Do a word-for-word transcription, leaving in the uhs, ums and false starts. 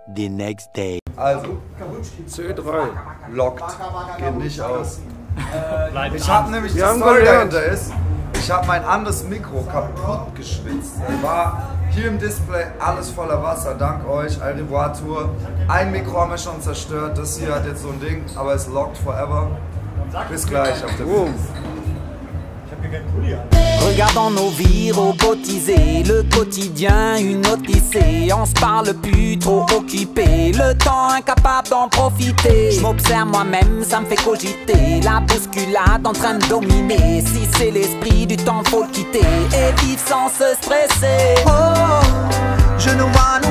the next day. Also, C drei. lockt. Geht nicht aus. Bleibt Ich habe nämlich, Wir die haben Story gelernt. dahinter ist, ich habe mein anderes Mikro kaputt geschwitzt. War hier im Display alles voller Wasser, dank euch, Al revoir Tour. Ein Mikro haben wir schon zerstört, das hier hat jetzt so ein Ding, aber es lockt forever. Bis gleich auf der Bühne. Regardons nos vies robotisées, le quotidien une odyssée. On se parle plus trop occupé, le temps incapable d'en profiter. Je m'observe moi-même, ça me fait cogiter. La bousculade en train de dominer. Si c'est l'esprit du temps, faut le quitter et vivre sans se stresser. Oh, je ne vois